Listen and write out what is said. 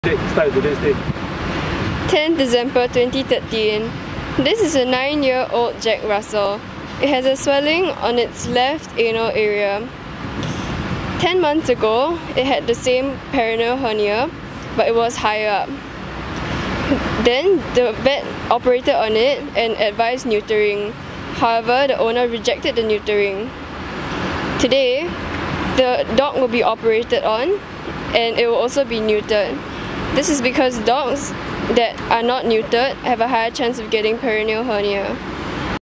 Start today's date. 10 December 2013. This is a 9-year-old Jack Russell. It has a swelling on its left anal area. 10 months ago, it had the same perineal hernia, but it was higher up. Then the vet operated on it and advised neutering. However, the owner rejected the neutering. Today, the dog will be operated on and it will also be neutered. This is because dogs that are not neutered have a higher chance of getting perineal hernia.